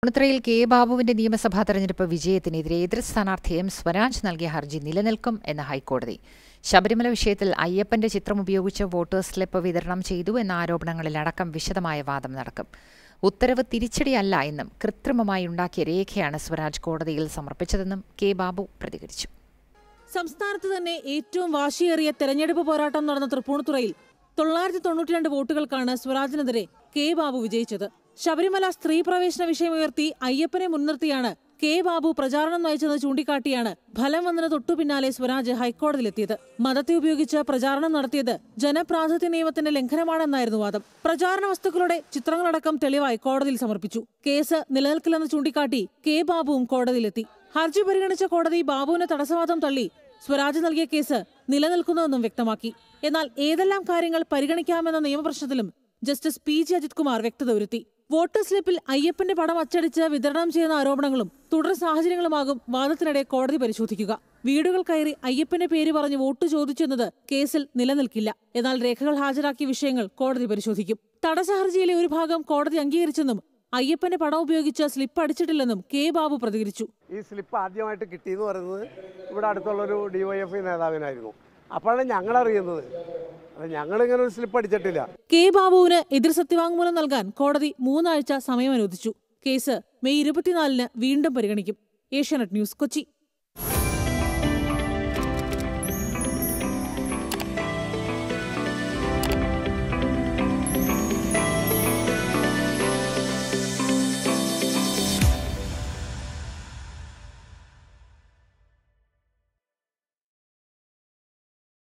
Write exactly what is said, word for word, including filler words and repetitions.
തൃപ്പൂണിത്തുറയിൽ K ബാബുവിന്റെ നിയമസഭാ തെരഞ്ഞെടുപ്പ് വിജയത്തിനെതിരെ എതിർ സ്ഥാനാർത്ഥി എം സ്വരാജ് നൽകിയ ഹർജി നിലനിൽക്കും എന്ന ഹൈക്കോടതി. ശബരിമല വിഷയത്തിൽ അയ്യപ്പന്റെ ചിത്രം ഉപയോഗിച്ച് വോട്ടേഴ്സ് സ്ലിപ്പ് വിതരണം ചെയ്തു എന്ന ആരോപണങ്ങളിലടക്കം വിശദമായ വാദം നടക്കും. ഉത്തരവ് തിരിച്ചടിയല്ല എന്നും കൃത്രിമമായി ഉണ്ടാക്കിയ രേഖയാണ് സ്വരാജ് കോടതിയിൽ സമർപ്പിച്ചതെന്നും കെ ബാബു പ്രതികരിച്ചു. സംസ്ഥാനത്ത് തന്നെ ഏറ്റവും വാശിയേറിയ തെരഞ്ഞെടുപ്പ് പോരാട്ടം നടന്ന തൃപ്പൂണിത്തുറയിൽ തൊള്ളായിരത്തി തൊണ്ണൂറ്റി രണ്ട് വോട്ടുകൾക്കാണ് സ്വരാജിനെതിരെ കെ ബാബു വിജയിച്ചത്. ശബരിമല സ്ത്രീ പ്രവേശന വിഷയമുയർത്തി അയ്യപ്പനെ മുൻനിർത്തിയാണ് കെ ബാബു പ്രചാരണം നയിച്ചെന്ന് ചൂണ്ടിക്കാട്ടിയാണ് ഫലം വന്നതിന് തൊട്ടുപിന്നാലെ സ്വരാജ് ഹൈക്കോടതിയിലെത്തിയത്. മതത്തെ ഉപയോഗിച്ച് പ്രചാരണം നടത്തിയത് ജനപ്രാതിനിധ്യ നിയമത്തിന്റെ ലംഘനമാണെന്നായിരുന്നു വാദം. പ്രചാരണ വസ്തുക്കളുടെ ചിത്രങ്ങളടക്കം തെളിവായി കോടതിയിൽ സമർപ്പിച്ചു. കേസ് നിലനിൽക്കില്ലെന്ന് ചൂണ്ടിക്കാട്ടി കെ ബാബുവും കോടതിയിലെത്തി. ഹർജി പരിഗണിച്ച കോടതി ബാബുവിന് തടസ്സവാദം തള്ളി സ്വരാജ് നൽകിയ കേസ് നിലനിൽക്കുന്നുവെന്നും വ്യക്തമാക്കി. എന്നാൽ ഏതെല്ലാം കാര്യങ്ങൾ പരിഗണിക്കാമെന്ന നിയമപ്രശ്നത്തിലും justice P G Ajith Kumar വ്യക്തത വരുത്തി. വോട്ടർ സ്ലിപ്പിൽ അയ്യപ്പന്റെ പടം അച്ചടിച്ച് വിതരണം ചെയ്യുന്ന ആരോപണങ്ങളും തുടർ സാഹചര്യങ്ങളുമാകും വാദത്തിനിടെ കോടതി പരിശോധിക്കുക. വീടുകൾ കയറി അയ്യപ്പന്റെ പേര് പറഞ്ഞ് വോട്ട് ചോദിച്ചെന്നത് കേസിൽ നിലനിൽക്കില്ല. എന്നാൽ രേഖകൾ ഹാജരാക്കിയ വിഷയങ്ങൾ കോടതി പരിശോധിക്കും. തടസ്സ ഹർജിയിലെ ഒരു ഭാഗം കോടതി അംഗീകരിച്ചെന്നും അയ്യപ്പന്റെ പടം ഉപയോഗിച്ച് സ്ലിപ്പ് അടിച്ചിട്ടില്ലെന്നും കെ ബാബു പ്രതികരിച്ചു. ഈ സ്ലിപ്പ് ആദ്യമായിട്ട് കിട്ടിയെന്ന് പറയുന്നത് ഇവിടെ അടുത്തുള്ളൊരു ഡിവൈഎഫ്ഐ നേതാവിനായിരുന്നു. അപ്പോഴാണ് ഞങ്ങൾ അറിയുന്നത്. ഞങ്ങളിങ്ങനെ ഒരു സ്ലിപ്പ് അടിച്ചിട്ടില്ല. കെ ബാബുവിന് എതിർ സത്യവാങ്മൂലം നൽകാൻ കോടതി മൂന്നാഴ്ച സമയം അനുവദിച്ചു. കേസ് മെയ് ഇരുപത്തിനാലിന് വീണ്ടും പരിഗണിക്കും. ഏഷ്യാനെറ്റ് ന്യൂസ്, കൊച്ചി.